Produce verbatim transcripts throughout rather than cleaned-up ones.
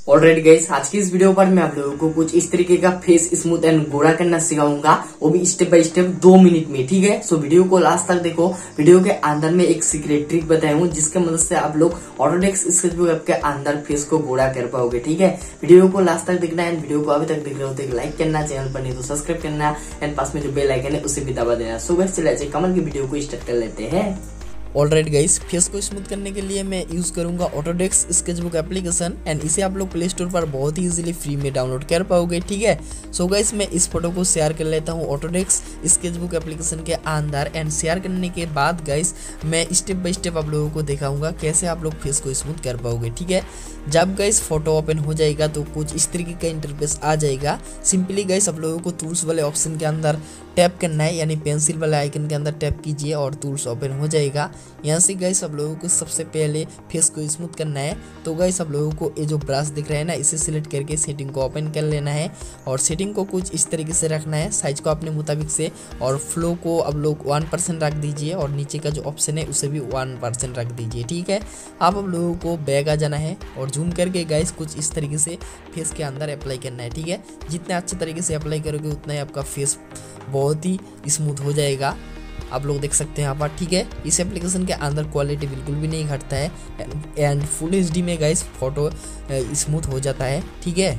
Already guys, आज की इस वीडियो पर मैं आप लोगों को कुछ इस तरीके का फेस स्मूथ एंड गोरा करना सिखाऊंगा, वो भी स्टेप बाय स्टेप दो मिनट में। ठीक है, सो वीडियो को लास्ट तक देखो। वीडियो के अंदर में एक सीक्रेट ट्रिक बताया हूँ जिसके मदद से आप लोग ऑटोडेस्क स्केचबुक ऐप के अंदर फेस को गोरा कर पाओगे। ठीक है, वीडियो को लास्ट तक देखना है। वीडियो को अभी तक देख रहे हो तो एक लाइक करना, चैनल पर नहीं तो सब्सक्राइब करना एंड पास में जो बेल आइकन है उसे भी दबा देना। सो गाइस, चलिए कमल की वीडियो को स्टार्ट कर लेते हैं। ऑलराइट गाइस, फेस को स्मूथ करने के लिए मैं यूज करूंगा ऑटोडेस्क स्केचबुक एप्लीकेशन एंड इसे आप लोग प्ले स्टोर पर बहुत ही इजीली फ्री में डाउनलोड कर पाओगे। ठीक है, सो गाइस मैं इस फोटो को शेयर कर लेता हूं ऑटोडेस्क स्केचबुक एप्लीकेशन के अंदर एंड शेयर करने के बाद गाइस मैं स्टेप बाय स्टेप आप लोगों को दिखाऊंगा कैसे आप लोग फेस को स्मूथ कर पाओगे। ठीक है, जब गाइस फोटो ओपन हो जाएगा तो कुछ इस तरीके का इंटरफेस आ जाएगा। सिंपली गाइस आप लोगों को टूल्स वाले ऑप्शन के अंदर टैप करना है, यानी पेंसिल वाले आइकन के अंदर टैप कीजिए और टूल्स ओपन हो जाएगा। यहाँ से गाइस आप लोगों को सबसे पहले फेस को स्मूथ करना है। तो गाइस आप लोगों को ये जो ब्रश दिख रहा है ना, इसे सिलेक्ट करके सेटिंग को ओपन कर लेना है और सेटिंग को कुछ इस तरीके से रखना है, साइज को अपने मुताबिक से, और फ्लो को आप लोग वन परसेंट रख दीजिए और नीचे का जो ऑप्शन है उसे भी वन परसेंट रख दीजिए। ठीक है, आप आप लोगों को बैक आ जाना है और जूम करके गाइस कुछ इस तरीके से फेस के अंदर अप्लाई करना है। ठीक है, जितने अच्छे तरीके से अप्लाई करोगे उतना ही आपका फेस बहुत ही स्मूथ हो जाएगा। आप लोग देख सकते हैं यहाँ पर। ठीक है, इस एप्लीकेशन के अंदर क्वालिटी बिल्कुल भी नहीं घटता है एंड फुल एच डी में गाइस फोटो स्मूथ हो जाता है। ठीक है,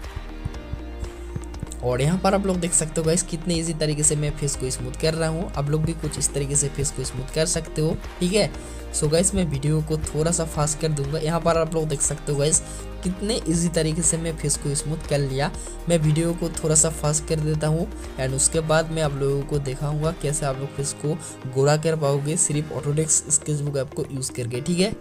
और यहाँ पर आप लोग देख सकते हो गाइस कितने इजी तरीके से मैं फेस को स्मूथ कर रहा हूँ। आप लोग भी कुछ इस तरीके से फेस को स्मूथ कर सकते हो। ठीक है, सो गाइस मैं वीडियो को थोड़ा सा फास्ट कर दूंगा। यहाँ पर आप लोग देख सकते हो गाइस कितने इजी तरीके से मैं फेस को स्मूथ कर लिया। मैं वीडियो को थोड़ा सा फास्ट कर देता हूँ एंड उसके बाद मैं आप लोगों को दिखाऊंगा कैसे आप लोग फेस को गोरा कर पाओगे सिर्फ ऑटोडेस्क स्केचबुक ऐप को यूज़ करके। ठीक है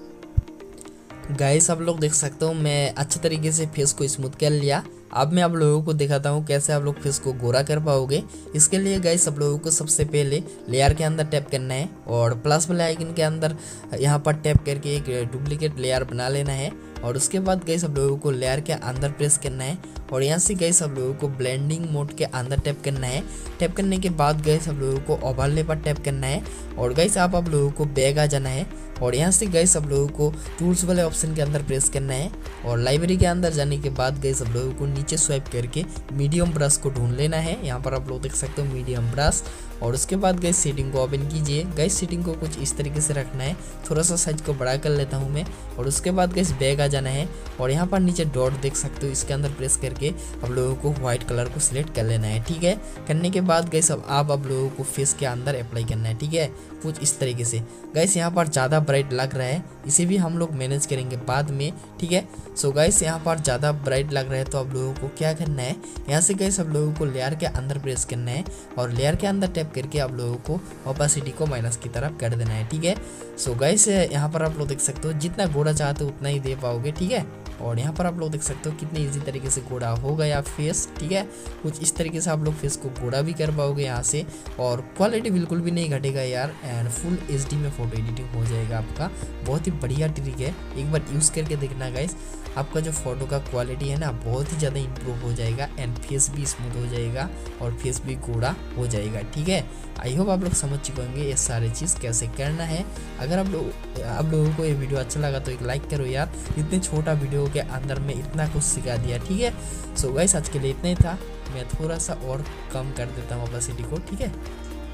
गाइस, आप लोग देख सकते हो मैं अच्छे तरीके से फेस को स्मूथ कर लिया। अब मैं आप लोगों को दिखाता हूँ कैसे आप लोग फेस को गोरा कर पाओगे। इसके लिए गाइस आप लोगों को सबसे पहले लेयर के अंदर टैप करना है और प्लस वाले आइकन के अंदर यहाँ पर टैप करके एक डुप्लीकेट लेयर बना लेना है और उसके बाद गाइस आप लोगों को लेयर के अंदर प्रेस करना है और यहाँ से गाइस आप लोगों को ब्लेंडिंग मोड के अंदर टैप करना है। टैप करने के बाद गाइस आप लोगों को ओवरले पर टैप करना है और गाइस आप आप लोगों को बैक आ जाना है और यहाँ से गाइस आप लोगों को टूल्स वाले ऑप्शन के अंदर प्रेस करना है और लाइब्रेरी के अंदर जाने के बाद गाइस आप लोगों को नीचे स्वाइप करके मीडियम ब्रश को ढूंढ लेना है। यहाँ पर आप लोग देख सकते हो मीडियम ब्रश, और उसके बाद गाइस सेटिंग को ओपन कीजिए। गाइस सेटिंग को कुछ इस तरीके से रखना है, थोड़ा सा साइज को बड़ा कर लेता हूँ मैं, और उसके बाद गाइस बैक आ जाना है और यहाँ पर नीचे डॉट देख सकते हो, इसके अंदर प्रेस करके आप लोगों को व्हाइट कलर को सिलेक्ट कर लेना है। ठीक है, करने के बाद गाइस अब आप आप लोगों को फेस के अंदर अप्लाई करना है। ठीक है, कुछ इस तरीके से। गाइस यहाँ पर ज़्यादा ब्राइट लग रहा है, इसे भी हम लोग मैनेज करेंगे बाद में। ठीक है, सो गाइस यहाँ पर ज़्यादा ब्राइट लग रहा है तो आप लोगों को क्या करना है, यहाँ से गाइस आप लोगों को लेयर के अंदर प्रेस करना है और लेयर के अंदर टैप करके आप लोगों को ओपेसिटी को माइनस की तरफ कर देना है। ठीक है, सो गाइस यहाँ पर आप लोग देख सकते हो जितना गोरा चाहते हो उतना ही दे पाओगे। ठीक है, और यहाँ पर आप लोग देख सकते हो कितने इजी तरीके से गोरा हो गया फेस। ठीक है, कुछ इस तरीके से आप लोग फेस को गोरा भी कर पाओगे यहाँ से, और क्वालिटी बिल्कुल भी नहीं घटेगा यार एंड फुल एच डी में फोटो एडिटिंग हो जाएगा आपका। बहुत ही बढ़िया ट्रिक है, एक बार यूज़ करके देखना गाइस। आपका जो फोटो का क्वालिटी है ना बहुत ही ज़्यादा इंप्रूव हो जाएगा एंड फेस भी स्मूथ हो जाएगा और फेस भी गोरा हो जाएगा। ठीक है, आई होप आप लोग समझ चुके होंगे ये सारी चीज़ कैसे करना है। अगर आप लोग आप लोगों को ये वीडियो अच्छा लगा तो एक लाइक करो यार, इतने छोटा वीडियो के अंदर में इतना कुछ सिखा दिया। ठीक है, सो गाइस आज के लिए इतना ही था। मैं थोड़ा सा और कम कर देता हूँ ओपेसिटी को। ठीक है,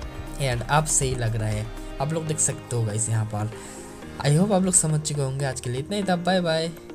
एंड आप सही लग रहा है, आप लोग देख सकते हो गाइस यहाँ पर। आई होप आप लोग समझ चुके होंगे। आज के लिए इतना ही था, बाय बाय।